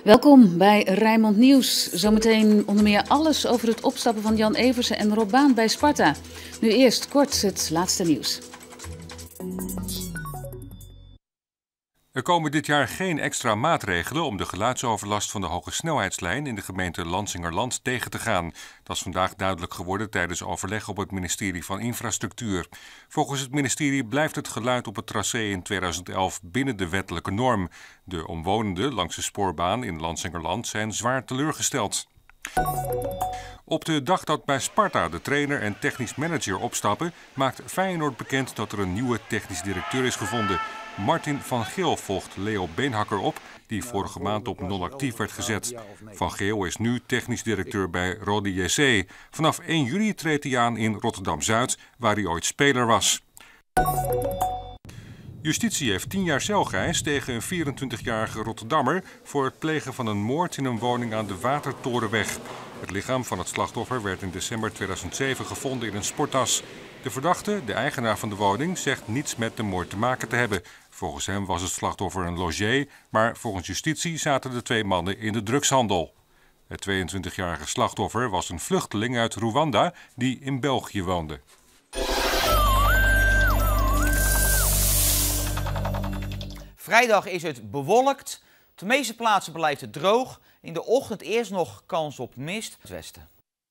Welkom bij Rijnmond Nieuws. Zometeen onder meer alles over het opstappen van Jan Eversen en Rob Baan bij Sparta. Nu eerst kort het laatste nieuws. Er komen dit jaar geen extra maatregelen om de geluidsoverlast van de hogesnelheidslijn in de gemeente Lansingerland tegen te gaan. Dat is vandaag duidelijk geworden tijdens overleg op het ministerie van Infrastructuur. Volgens het ministerie blijft het geluid op het tracé in 2011 binnen de wettelijke norm. De omwonenden langs de spoorbaan in Lansingerland zijn zwaar teleurgesteld. Op de dag dat bij Sparta de trainer en technisch manager opstappen, maakt Feyenoord bekend dat er een nieuwe technisch directeur is gevonden. Martin van Geel volgt Leo Beenhakker op, die vorige maand op non-actief werd gezet. Van Geel is nu technisch directeur bij Rode JC. Vanaf 1 juli treedt hij aan in Rotterdam-Zuid, waar hij ooit speler was. Justitie heeft 10 jaar celgeëist tegen een 24-jarige Rotterdammer voor het plegen van een moord in een woning aan de Watertorenweg. Het lichaam van het slachtoffer werd in december 2007 gevonden in een sporttas. De verdachte, de eigenaar van de woning, zegt niets met de moord te maken te hebben. Volgens hem was het slachtoffer een logé, maar volgens justitie zaten de 2 mannen in de drugshandel. Het 22-jarige slachtoffer was een vluchteling uit Rwanda die in België woonde. Vrijdag is het bewolkt. Op de meeste plaatsen blijft het droog. In de ochtend eerst nog kans op mist. Het westen.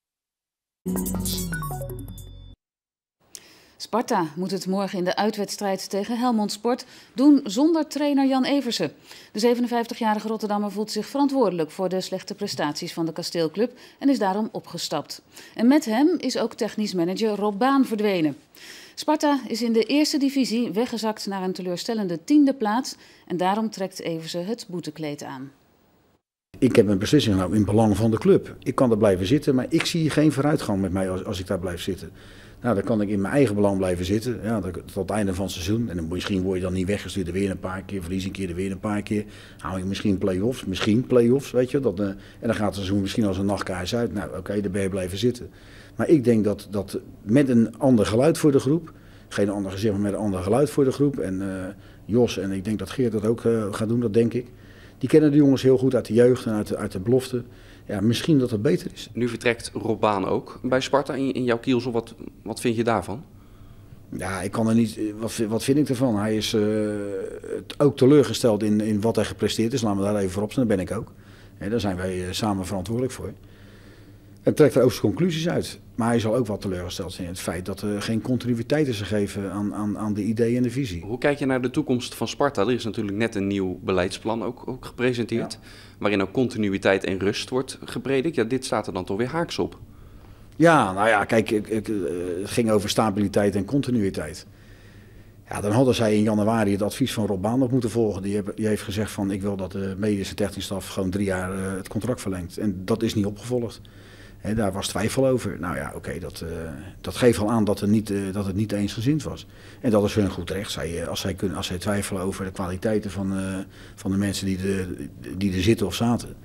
Sparta moet het morgen in de uitwedstrijd tegen Helmond Sport doen zonder trainer Jan Eversen. De 57-jarige Rotterdammer voelt zich verantwoordelijk voor de slechte prestaties van de Kasteelclub en is daarom opgestapt. En met hem is ook technisch manager Rob Baan verdwenen. Sparta is in de eerste divisie weggezakt naar een teleurstellende 10e plaats en daarom trekt Eversen het boetekleed aan. Ik heb een beslissing genomen in belang van de club. Ik kan er blijven zitten, maar ik zie geen vooruitgang met mij als ik daar blijf zitten. Nou, dan kan ik in mijn eigen belang blijven zitten, ja, tot het einde van het seizoen. En dan misschien word je dan niet weggestuurd, weer een paar keer, verlies een keer, weer een paar keer. Hou je misschien play-offs, weet je. En dan gaat het seizoen misschien als een nachtkaars uit. Nou, oké, dan ben je blijven zitten. Maar ik denk dat met een ander geluid voor de groep, geen ander gezicht, maar met een ander geluid voor de groep. En Jos, en ik denk dat Geert dat ook gaat doen, dat denk ik. Die kennen de jongens heel goed uit de jeugd en uit de belofte. Ja, misschien dat het beter is. Nu vertrekt Rob Baan ook bij Sparta in jouw kielzog. Wat vind je daarvan? Ja, ik kan er niet. Wat vind ik ervan? Hij is ook teleurgesteld in wat hij gepresteerd is. Laten we daar even voor opstaan. Dat ben ik ook. Daar zijn wij samen verantwoordelijk voor. En trekt er ook zijn conclusies uit. Maar hij zal ook wat teleurgesteld zijn in het feit dat er geen continuïteit is gegeven aan de ideeën en de visie. Hoe kijk je naar de toekomst van Sparta? Er is natuurlijk net een nieuw beleidsplan ook gepresenteerd. Ja. Waarin ook continuïteit en rust wordt gepredikt. Ja, dit staat er dan toch weer haaks op. Ja, nou ja, kijk, het ging over stabiliteit en continuïteit. Ja, dan hadden zij in januari het advies van Rob Baan op moeten volgen. Die heeft gezegd van ik wil dat de medische technische staf gewoon 3 jaar het contract verlengt. En dat is niet opgevolgd. Daar was twijfel over. Nou ja, oké, dat geeft al aan dat het niet eensgezind was. En dat is hun goed recht. Als zij twijfelen over de kwaliteiten van de mensen die er zitten of zaten.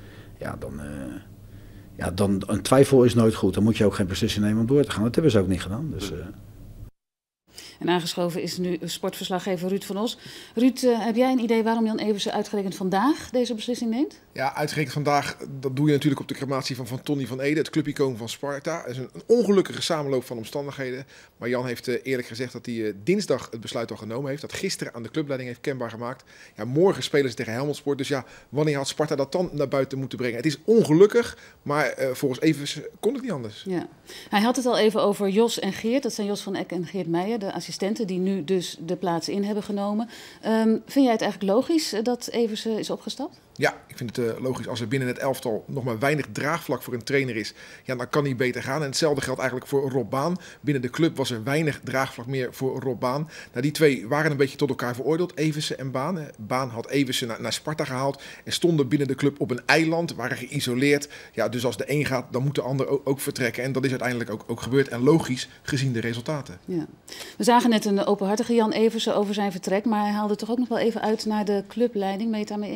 Ja, dan een twijfel is nooit goed. Dan moet je ook geen beslissing nemen om door te gaan. Dat hebben ze ook niet gedaan. Dus, En aangeschoven is nu sportverslaggever Ruud van Os. Ruud, heb jij een idee waarom Jan Eversen uitgerekend vandaag deze beslissing neemt? Ja, uitgerekend vandaag, dat doe je natuurlijk op de crematie van Tonny van Ede, het clubicoon van Sparta. Het is een ongelukkige samenloop van omstandigheden. Maar Jan heeft eerlijk gezegd dat hij dinsdag het besluit al genomen heeft. Dat gisteren aan de clubleiding heeft kenbaar gemaakt. Ja, morgen spelen ze tegen Helmond Sport. Dus ja, wanneer had Sparta dat dan naar buiten moeten brengen? Het is ongelukkig, maar volgens Eversen kon het niet anders. Ja. Hij had het al even over Jos en Geert. Dat zijn Jos van Eck en Geert Meijer, de assistenten die nu dus de plaatsen in hebben genomen. Vind jij het eigenlijk logisch dat Eversen is opgestapt? Ja, ik vind het logisch. Als er binnen het elftal nog maar weinig draagvlak voor een trainer is, ja, dan kan hij beter gaan. En hetzelfde geldt eigenlijk voor Rob Baan. Binnen de club was er weinig draagvlak meer voor Rob Baan. Nou, die twee waren een beetje tot elkaar veroordeeld, Eversen en Baan. Baan had Eversen naar Sparta gehaald en stonden binnen de club op een eiland, waren geïsoleerd. Ja, dus als de een gaat, dan moet de ander ook vertrekken. En dat is uiteindelijk ook gebeurd en logisch gezien de resultaten. Ja. We zagen net een openhartige Jan Eversen over zijn vertrek, maar hij haalde toch ook nog wel even uit naar de clubleiding. Ben je het daarmee eens?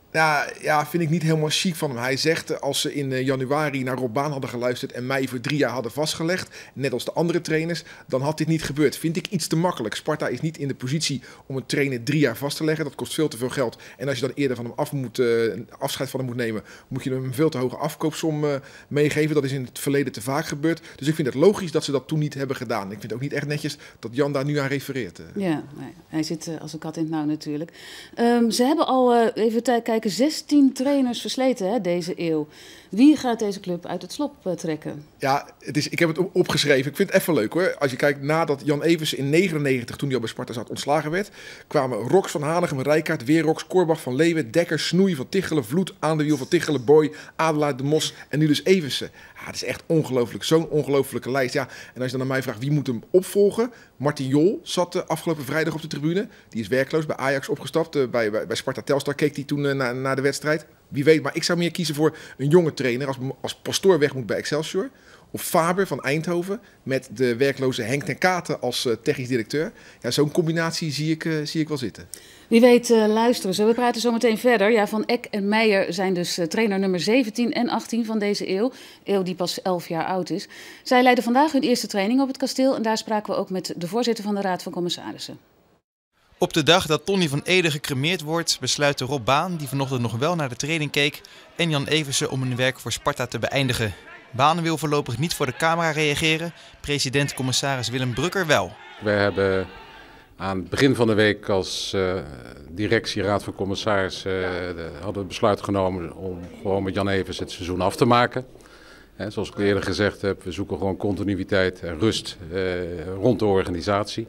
Ja, vind ik niet helemaal chic van hem. Hij zegt, als ze in januari naar Rob Baan hadden geluisterd en mij voor 3 jaar hadden vastgelegd, net als de andere trainers, dan had dit niet gebeurd. Vind ik iets te makkelijk. Sparta is niet in de positie om een trainer 3 jaar vast te leggen. Dat kost veel te veel geld. En als je dan eerder van hem afscheid van hem moet nemen, moet je hem een veel te hoge afkoopsom meegeven. Dat is in het verleden te vaak gebeurd. Dus ik vind het logisch dat ze dat toen niet hebben gedaan. Ik vind het ook niet echt netjes dat Jan daar nu aan refereert. Ja, hij zit als een kat in het nauw natuurlijk. Ze hebben al, even kijken, 16 trainers versleten hè, deze eeuw. Wie gaat deze club uit het slop trekken? Ja, ik heb het opgeschreven. Ik vind het even leuk hoor. Als je kijkt nadat Jan Eversen in 99, toen hij al bij Sparta zat, ontslagen werd, kwamen Rox van Hanegem, Rijkaard, Weerrox, Korbach van Leeuwen, Dekker, Snoei van Tichelen, Vloed, Aan de Wiel van Tichelen, Boy, Adelaar, De Mos en nu dus Eversen. Ja, dat is echt ongelooflijk. Zo'n ongelooflijke lijst. Ja, en als je dan aan mij vraagt wie moet hem opvolgen. Martin Jol zat afgelopen vrijdag op de tribune. Die is werkloos, bij Ajax opgestapt. Bij Sparta Telstar keek hij toen naar de wedstrijd. Wie weet, maar ik zou meer kiezen voor een jonge trainer als Pastoor weg moet bij Excelsior. Of Faber van Eindhoven met de werkloze Henk ten Katen als technisch directeur. Ja, zo'n combinatie zie ik wel zitten. Wie weet luisteren ze. We praten zo meteen verder. Ja, Van Eck en Meijer zijn dus trainer nummer 17 en 18 van deze eeuw. Eeuw die pas 11 jaar oud is. Zij leiden vandaag hun eerste training op het kasteel. En daar spraken we ook met de voorzitter van de Raad van Commissarissen. Op de dag dat Tonny van Ede gecremeerd wordt, besluiten Rob Baan, die vanochtend nog wel naar de training keek, en Jan Eversen om hun werk voor Sparta te beëindigen. Baan wil voorlopig niet voor de camera reageren, president-commissaris Willem Brucker wel. Wij hebben aan het begin van de week als directie, Raad van Commissarissen, hadden we besluit genomen om gewoon met Jan Eversen het seizoen af te maken. Zoals ik eerder gezegd heb, we zoeken gewoon continuïteit en rust rond de organisatie.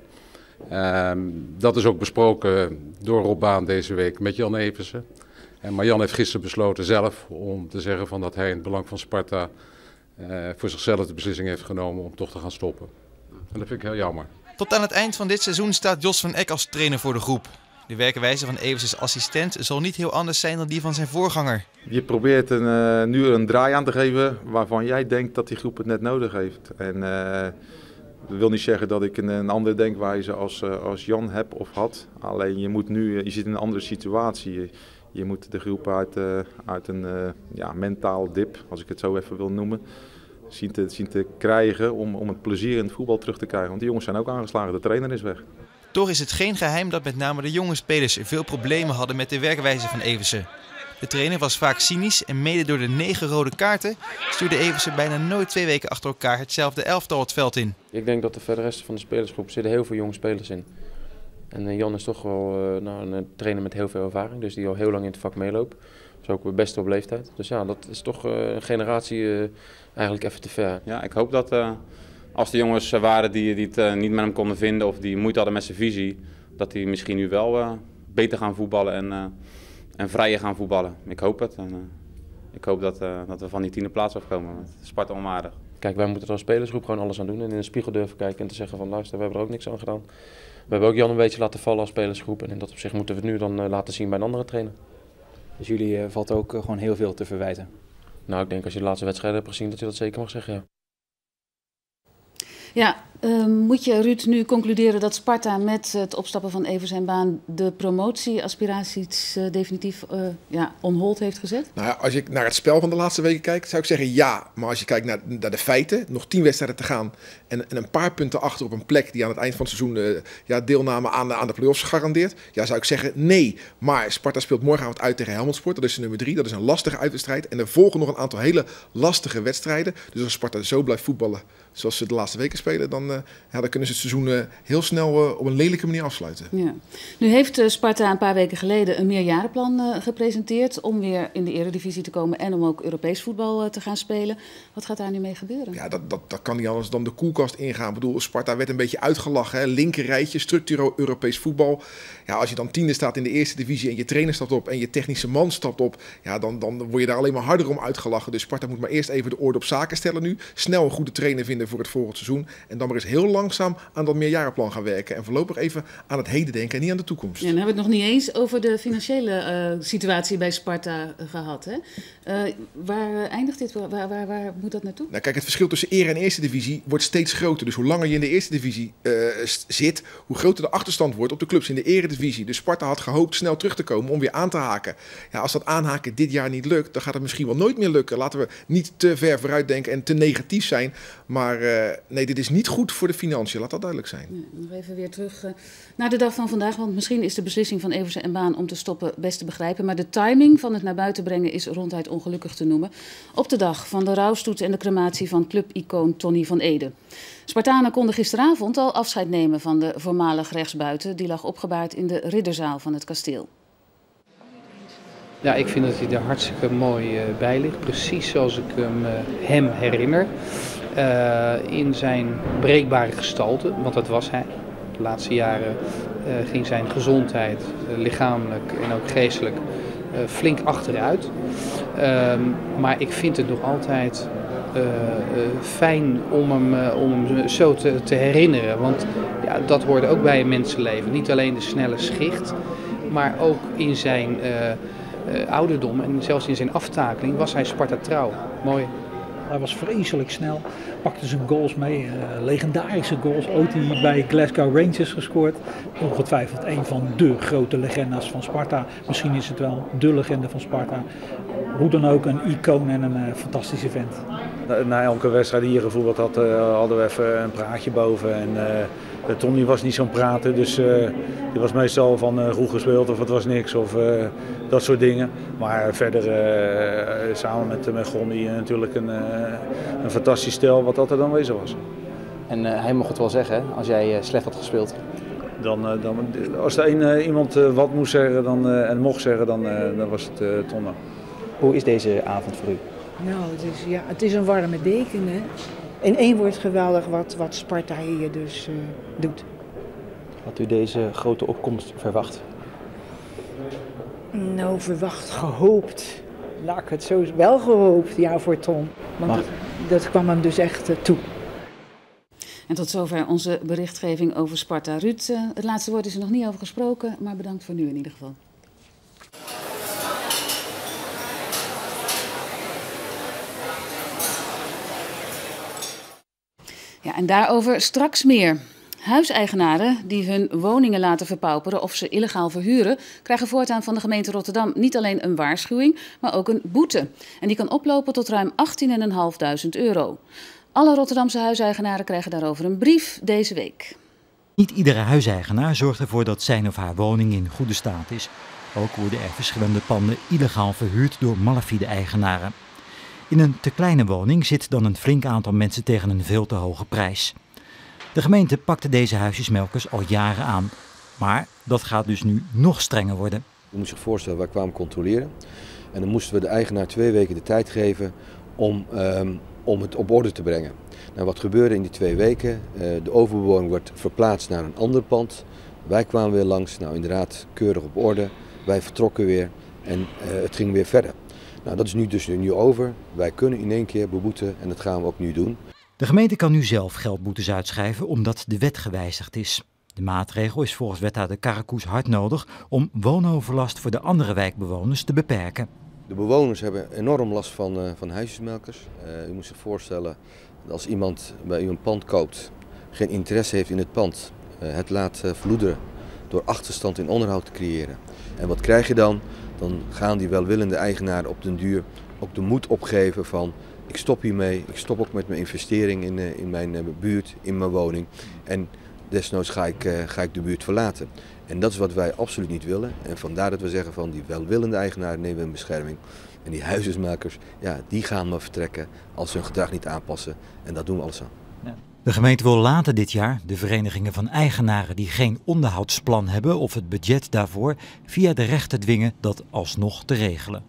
Dat is ook besproken door Rob Baan deze week met Jan Eversen. Maar Jan heeft gisteren besloten zelf om te zeggen van dat hij in het belang van Sparta voor zichzelf de beslissing heeft genomen om toch te gaan stoppen. En dat vind ik heel jammer. Tot aan het eind van dit seizoen staat Jos van Eck als trainer voor de groep. De werkwijze van Eversens assistent zal niet heel anders zijn dan die van zijn voorganger. Je probeert nu een draai aan te geven waarvan jij denkt dat die groep het net nodig heeft. En dat wil niet zeggen dat ik een andere denkwijze als Jan heb of had. Alleen je zit in een andere situatie. Je moet de groep uit een mentaal dip, als ik het zo even wil noemen, zien te krijgen om het plezier in het voetbal terug te krijgen. Want die jongens zijn ook aangeslagen, de trainer is weg. Toch is het geen geheim dat met name de jonge spelers veel problemen hadden met de werkwijze van Eversen. De trainer was vaak cynisch en mede door de 9 rode kaarten stuurde Eversen bijna nooit 2 weken achter elkaar hetzelfde elftal het veld in. Ik denk dat er voor de rest van de spelersgroep zitten heel veel jonge spelers in. En Jan is toch wel een trainer met heel veel ervaring, dus die al heel lang in het vak meeloopt. Dus ook best op leeftijd. Dus ja, dat is toch een generatie eigenlijk even te ver. Ja, ik hoop dat als de jongens waren die het niet met hem konden vinden of die moeite hadden met zijn visie, dat die misschien nu wel beter gaan voetballen en vrijer gaan voetballen. Ik hoop het. En ik hoop dat we van die 10e plaats afkomen. Sparta onaardig. Kijk, wij moeten er als spelersgroep gewoon alles aan doen en in de spiegel durven kijken en te zeggen van luister, we hebben er ook niks aan gedaan. We hebben ook Jan een beetje laten vallen als spelersgroep en in dat opzicht moeten we het nu dan laten zien bij een andere trainer. Dus jullie valt ook gewoon heel veel te verwijten? Nou, ik denk als je de laatste wedstrijden hebt gezien dat je dat zeker mag zeggen, ja. Ja, moet je, Ruud, nu concluderen dat Sparta met het opstappen van Evers en Baan de promotieaspiraties definitief on hold heeft gezet? Nou ja, als je naar het spel van de laatste weken kijkt, zou ik zeggen ja. Maar als je kijkt naar de feiten, nog 10 wedstrijden te gaan en een paar punten achter op een plek die aan het eind van het seizoen deelname aan de play-offs garandeert, ja, zou ik zeggen nee. Maar Sparta speelt morgenavond uit tegen Helmond Sport, dat is de nummer 3, dat is een lastige uitwedstrijd. En er volgen nog een aantal hele lastige wedstrijden. Dus als Sparta zo blijft voetballen zoals ze de laatste weken spelen, dan kunnen ze het seizoen heel snel op een lelijke manier afsluiten. Ja. Nu heeft Sparta een paar weken geleden een meerjarenplan gepresenteerd om weer in de Eredivisie te komen en om ook Europees voetbal te gaan spelen. Wat gaat daar nu mee gebeuren? Ja, dat kan niet anders dan de koelkast ingaan. Ik bedoel, Sparta werd een beetje uitgelachen. Hè? Linker rijtje, structureel Europees voetbal. Ja, als je dan 10e staat in de eerste divisie en je trainer stapt op en je technische man stapt op, ja, dan word je daar alleen maar harder om uitgelachen. Dus Sparta moet maar eerst even de orde op zaken stellen nu. Snel een goede trainer vinden voor het volgend seizoen en dan maar eens heel langzaam aan dat meerjarenplan gaan werken. En voorlopig even aan het heden denken en niet aan de toekomst. Ja, dan hebben we het nog niet eens over de financiële situatie bij Sparta gehad. Hè? Waar eindigt dit? Waar moet dat naartoe? Nou, kijk, het verschil tussen Ere en Eerste Divisie wordt steeds groter. Dus hoe langer je in de Eerste Divisie zit, hoe groter de achterstand wordt op de clubs in de Eredivisie. Dus Sparta had gehoopt snel terug te komen om weer aan te haken. Ja, als dat aanhaken dit jaar niet lukt, dan gaat het misschien wel nooit meer lukken. Laten we niet te ver vooruit denken en te negatief zijn. Maar nee, dit is niet goed voor de financiën. Laat dat duidelijk zijn. Ja, nog even weer terug naar de dag van vandaag. Want misschien is de beslissing van Eversen en Baan om te stoppen best te begrijpen. Maar de timing van het naar buiten brengen is ronduit ongelukkig te noemen. Op de dag van de rouwstoet en de crematie van clubicoon Tonny van Ede. Spartanen konden gisteravond al afscheid nemen van de voormalig rechtsbuiten. Die lag opgebaard in de ridderzaal van het kasteel. Ja, ik vind dat hij er hartstikke mooi bij ligt. Precies zoals ik hem herinner. In zijn breekbare gestalte, want dat was hij. De laatste jaren ging zijn gezondheid, lichamelijk en ook geestelijk, flink achteruit. Maar ik vind het nog altijd fijn om hem zo te herinneren. Want ja, dat hoorde ook bij een mensenleven. Niet alleen de snelle schicht, maar ook in zijn ouderdom en zelfs in zijn aftakeling was hij Sparta trouw. Mooi. Hij was vreselijk snel, pakte zijn goals mee, legendarische goals. Ooit hij bij Glasgow Rangers gescoord. Ongetwijfeld een van de grote legenda's van Sparta. Misschien is het wel de legende van Sparta. Hoe dan ook, een icoon en een fantastische vent. Na elke wedstrijd die hier gevoetbald had, hadden we even een praatje boven. En Tonny was niet zo'n prater, dus die was meestal van goed gespeeld of het was niks of dat soort dingen. Maar verder samen met Gonny natuurlijk een fantastisch stel wat altijd aanwezig was. En hij mocht het wel zeggen, hè, als jij slecht had gespeeld. Als er iemand wat moest zeggen en mocht zeggen, dan was het Tonno. Hoe is deze avond voor u? Nou, het is een warme deken, hè. In één woord geweldig wat Sparta hier dus doet. Had u deze grote opkomst verwacht? Nou, verwacht, gehoopt. Laat ik het zo wel gehoopt, ja, voor Tom. Want dat kwam hem dus echt toe. En tot zover onze berichtgeving over Sparta. Ruud, het laatste woord is er nog niet over gesproken, maar bedankt voor nu in ieder geval. Ja, en daarover straks meer. Huiseigenaren die hun woningen laten verpauperen of ze illegaal verhuren, krijgen voortaan van de gemeente Rotterdam niet alleen een waarschuwing, maar ook een boete. En die kan oplopen tot ruim €18.500. Alle Rotterdamse huiseigenaren krijgen daarover een brief deze week. Niet iedere huiseigenaar zorgt ervoor dat zijn of haar woning in goede staat is. Ook worden er verschillende panden illegaal verhuurd door malafide eigenaren. In een te kleine woning zit dan een flink aantal mensen tegen een veel te hoge prijs. De gemeente pakte deze huisjesmelkers al jaren aan. Maar dat gaat dus nu nog strenger worden. Je moet zich voorstellen, wij kwamen controleren. En dan moesten we de eigenaar 2 weken de tijd geven om het op orde te brengen. Nou, wat gebeurde in die 2 weken? De overbewoning werd verplaatst naar een ander pand. Wij kwamen weer langs, nou inderdaad keurig op orde. Wij vertrokken weer en het ging weer verder. Nou, dat is nu over. Wij kunnen in één keer beboeten en dat gaan we ook nu doen. De gemeente kan nu zelf geldboetes uitschrijven omdat de wet gewijzigd is. De maatregel is volgens wethouder Karakoes hard nodig om woonoverlast voor de andere wijkbewoners te beperken. De bewoners hebben enorm last van huisjesmelkers. U moet zich voorstellen dat als iemand bij u een pand koopt, geen interesse heeft in het pand, het laat verloederen door achterstand in onderhoud te creëren. En wat krijg je dan? Dan gaan die welwillende eigenaren op den duur ook de moed opgeven van ik stop hiermee, ik stop ook met mijn investering in mijn buurt, in mijn woning en desnoods ga ik de buurt verlaten. En dat is wat wij absoluut niet willen en vandaar dat we zeggen van die welwillende eigenaren nemen we in bescherming. En die huisjesmelkers, ja, die gaan maar vertrekken als ze hun gedrag niet aanpassen en dat doen we alles aan. De gemeente wil later dit jaar de verenigingen van eigenaren die geen onderhoudsplan hebben of het budget daarvoor via de rechter dwingen dat alsnog te regelen.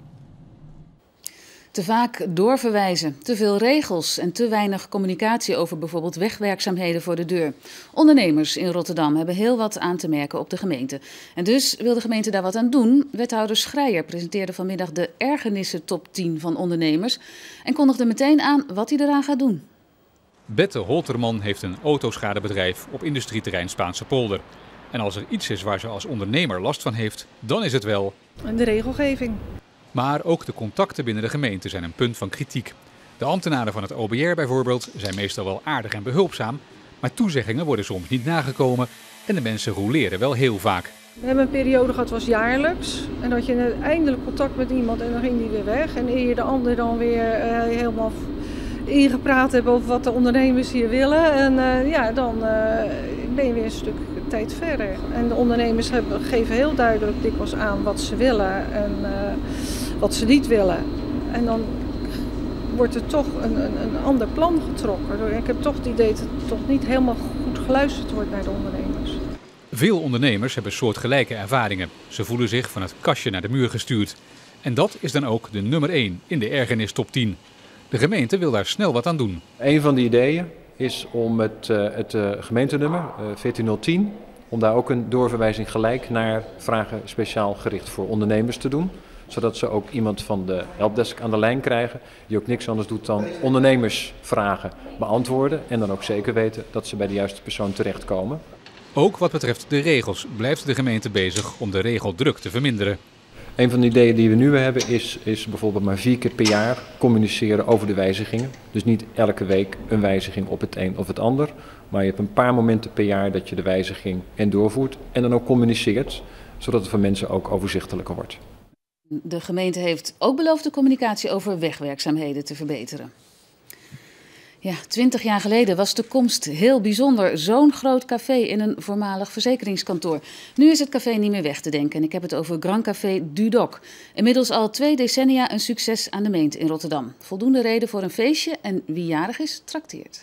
Te vaak doorverwijzen, te veel regels en te weinig communicatie over bijvoorbeeld wegwerkzaamheden voor de deur. Ondernemers in Rotterdam hebben heel wat aan te merken op de gemeente. En dus wil de gemeente daar wat aan doen. Wethouder Schreier presenteerde vanmiddag de ergernissen top 10 van ondernemers en kondigde meteen aan wat hij eraan gaat doen. Bette Holterman heeft een autoschadebedrijf op industrieterrein Spaanse Polder. En als er iets is waar ze als ondernemer last van heeft, dan is het wel de regelgeving. Maar ook de contacten binnen de gemeente zijn een punt van kritiek. De ambtenaren van het OBR bijvoorbeeld zijn meestal wel aardig en behulpzaam, maar toezeggingen worden soms niet nagekomen en de mensen roleren wel heel vaak. We hebben een periode gehad, was jaarlijks. En dat je eindelijk contact met iemand en dan ging die weer weg. En eer je de ander dan weer helemaal ingepraat hebt over wat de ondernemers hier willen. En dan ben je weer een stuk tijd verder. En de ondernemers geven heel duidelijk dikwijls aan wat ze willen en wat ze niet willen. En dan wordt er toch een ander plan getrokken. Ik heb toch het idee dat het toch niet helemaal goed geluisterd wordt naar de ondernemers. Veel ondernemers hebben soortgelijke ervaringen. Ze voelen zich van het kastje naar de muur gestuurd. En dat is dan ook de nummer 1 in de ergernis top 10. De gemeente wil daar snel wat aan doen. Een van de ideeën is om het gemeentenummer 14010, om daar ook een doorverwijzing gelijk naar vragen speciaal gericht voor ondernemers te doen. Zodat ze ook iemand van de helpdesk aan de lijn krijgen die ook niks anders doet dan ondernemersvragen beantwoorden. En dan ook zeker weten dat ze bij de juiste persoon terechtkomen. Ook wat betreft de regels blijft de gemeente bezig om de regeldruk te verminderen. Een van de ideeën die we nu hebben is bijvoorbeeld maar 4 keer per jaar communiceren over de wijzigingen. Dus niet elke week een wijziging op het een of het ander. Maar je hebt een paar momenten per jaar dat je de wijziging doorvoert en dan ook communiceert. Zodat het voor mensen ook overzichtelijker wordt. De gemeente heeft ook beloofd de communicatie over wegwerkzaamheden te verbeteren. Ja, 20 jaar geleden was de komst heel bijzonder. Zo'n groot café in een voormalig verzekeringskantoor. Nu is het café niet meer weg te denken. En ik heb het over Grand Café Dudok. Inmiddels al 2 decennia een succes aan de Meent in Rotterdam. Voldoende reden voor een feestje en wie jarig is, trakteert.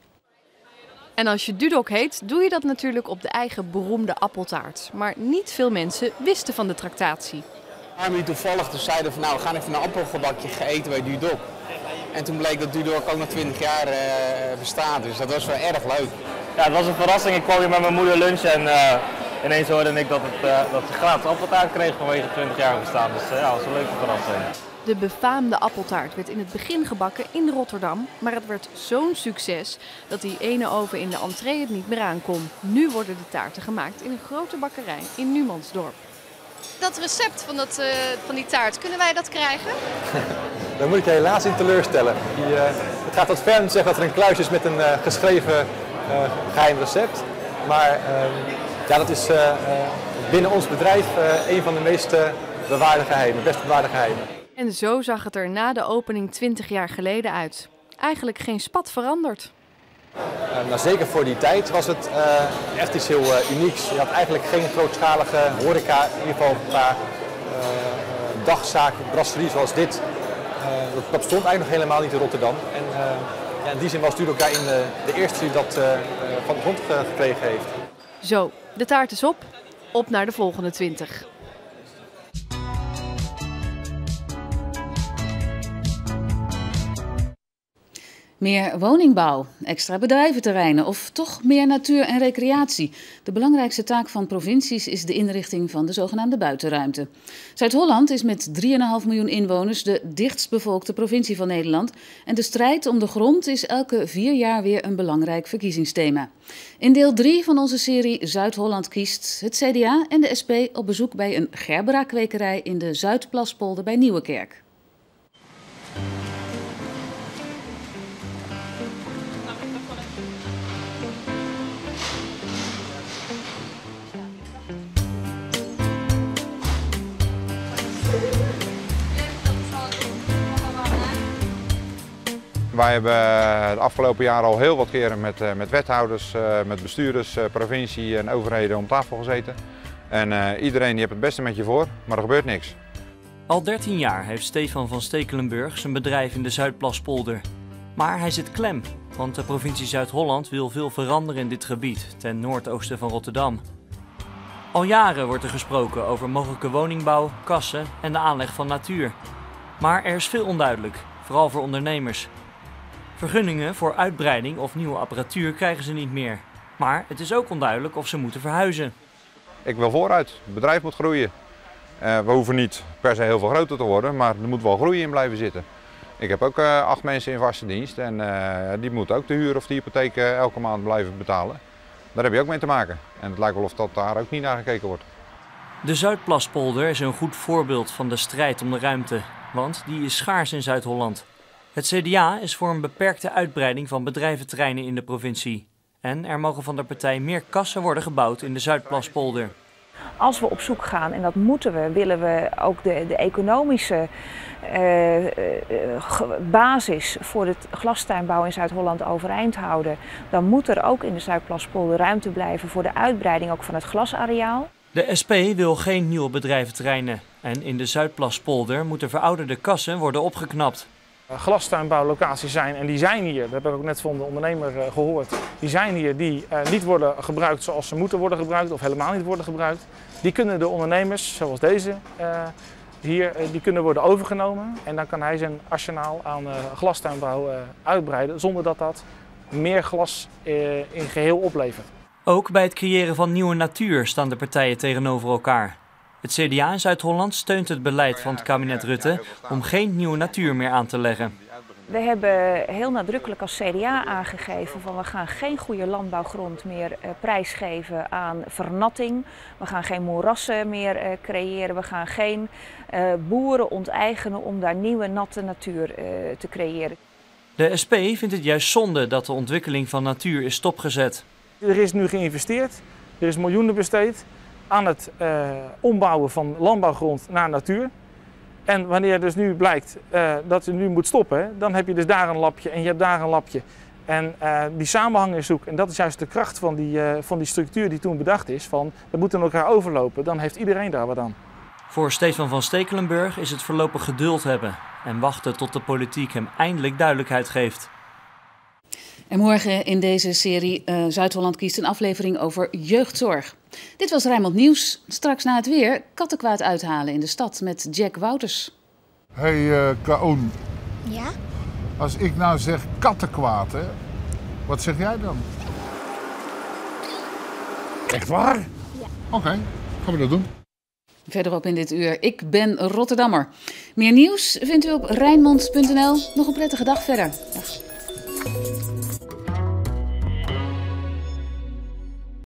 En als je Dudok heet, doe je dat natuurlijk op de eigen beroemde appeltaart. Maar niet veel mensen wisten van de tractatie. Die toevallig dus zeiden van nou, we gaan even een appelgebakje eten bij Dudok. En toen bleek dat Dudok ook nog 20 jaar bestaat, dus dat was wel erg leuk. Ja, het was een verrassing. Ik kwam hier met mijn moeder lunchen en ineens hoorde ik dat ze gratis appeltaart kreeg vanwege 20 jaar bestaan. Dus ja, dat was een leuke verrassing. De befaamde appeltaart werd in het begin gebakken in Rotterdam, maar het werd zo'n succes dat die ene oven in de entree het niet meer aankon. Nu worden de taarten gemaakt in een grote bakkerij in Numansdorp. Dat recept van die taart, kunnen wij dat krijgen? Dan moet ik je helaas in teleurstellen. Het gaat wat ver om te zeggen dat er een kluis is met een geschreven geheim recept. Maar ja, dat is binnen ons bedrijf een van de meest bewaarde geheimen, best bewaarde geheimen. En zo zag het er na de opening 20 jaar geleden uit. Eigenlijk geen spat veranderd. Nou, zeker voor die tijd was het echt iets heel unieks. Je had eigenlijk geen grootschalige horeca, in ieder geval qua dagzaak, brasserie zoals dit. Dat bestond eigenlijk nog helemaal niet in Rotterdam. En ja, in die zin was Dudok daarin de eerste die dat van de grond gekregen heeft. Zo, de taart is op naar de volgende 20. Meer woningbouw, extra bedrijventerreinen of toch meer natuur en recreatie. De belangrijkste taak van provincies is de inrichting van de zogenaamde buitenruimte. Zuid-Holland is met 3,5 miljoen inwoners de dichtstbevolkte provincie van Nederland. En de strijd om de grond is elke 4 jaar weer een belangrijk verkiezingsthema. In deel 3 van onze serie Zuid-Holland kiest het CDA en de SP op bezoek bij een Gerbera-kwekerij in de Zuidplaspolder bij Nieuwekerk. Wij hebben de afgelopen jaren al heel wat keren met wethouders, met bestuurders, provincie en overheden om tafel gezeten. En iedereen die heeft het beste met je voor, maar er gebeurt niks. Al 13 jaar heeft Stefan van Stekelenburg zijn bedrijf in de Zuidplaspolder. Maar hij zit klem, want de provincie Zuid-Holland wil veel veranderen in dit gebied, ten noordoosten van Rotterdam. Al jaren wordt er gesproken over mogelijke woningbouw, kassen en de aanleg van natuur. Maar er is veel onduidelijk, vooral voor ondernemers. Vergunningen voor uitbreiding of nieuwe apparatuur krijgen ze niet meer. Maar het is ook onduidelijk of ze moeten verhuizen. Ik wil vooruit, het bedrijf moet groeien. We hoeven niet per se heel veel groter te worden, maar er moet wel groei in blijven zitten. Ik heb ook 8 mensen in vaste dienst en die moeten ook de huur of de hypotheek elke maand blijven betalen. Daar heb je ook mee te maken. En het lijkt wel of dat daar ook niet naar gekeken wordt. De Zuidplaspolder is een goed voorbeeld van de strijd om de ruimte, want die is schaars in Zuid-Holland. Het CDA is voor een beperkte uitbreiding van bedrijventerreinen in de provincie. En er mogen van de partij meer kassen worden gebouwd in de Zuidplaspolder. Als we op zoek gaan, en dat moeten we, willen we ook de economische basis voor het glastuinbouw in Zuid-Holland overeind houden, dan moet er ook in de Zuidplaspolder ruimte blijven voor de uitbreiding ook van het glasareaal. De SP wil geen nieuwe bedrijventerreinen en in de Zuidplaspolder moeten verouderde kassen worden opgeknapt. Glastuinbouwlocaties zijn, en die zijn hier, dat heb ik ook net van de ondernemer gehoord, die zijn hier die niet worden gebruikt zoals ze moeten worden gebruikt of helemaal niet worden gebruikt. Die kunnen de ondernemers, zoals deze hier, die kunnen worden overgenomen en dan kan hij zijn arsenaal aan glastuinbouw uitbreiden zonder dat dat meer glas in geheel oplevert. Ook bij het creëren van nieuwe natuur staan de partijen tegenover elkaar. Het CDA in Zuid-Holland steunt het beleid van het kabinet Rutte om geen nieuwe natuur meer aan te leggen. We hebben heel nadrukkelijk als CDA aangegeven van we gaan geen goede landbouwgrond meer prijsgeven aan vernatting. We gaan geen moerassen meer creëren. We gaan geen boeren onteigenen om daar nieuwe natte natuur te creëren. De SP vindt het juist zonde dat de ontwikkeling van natuur is stopgezet. Er is nu geïnvesteerd, er is miljoenen besteed aan het ombouwen van landbouwgrond naar natuur. En wanneer dus nu blijkt dat je nu moet stoppen, dan heb je dus daar een lapje en je hebt daar een lapje. En die samenhang is zoek. En dat is juist de kracht van die structuur die toen bedacht is. Van, we moeten elkaar overlopen, dan heeft iedereen daar wat aan. Voor Stefan van Stekelenburg is het voorlopig geduld hebben en wachten tot de politiek hem eindelijk duidelijkheid geeft. En morgen in deze serie Zuid-Holland kiest een aflevering over jeugdzorg. Dit was Rijnmond Nieuws. Straks na het weer kattenkwaad uithalen in de stad met Jack Wouters. Hey Kaoen. Ja? Als ik nou zeg kattenkwaad, hè, wat zeg jij dan? Echt waar? Ja. Oké, gaan we dat doen. Verderop in dit uur, ik ben Rotterdammer. Meer nieuws vindt u op Rijnmond.nl. Nog een prettige dag verder. Dag.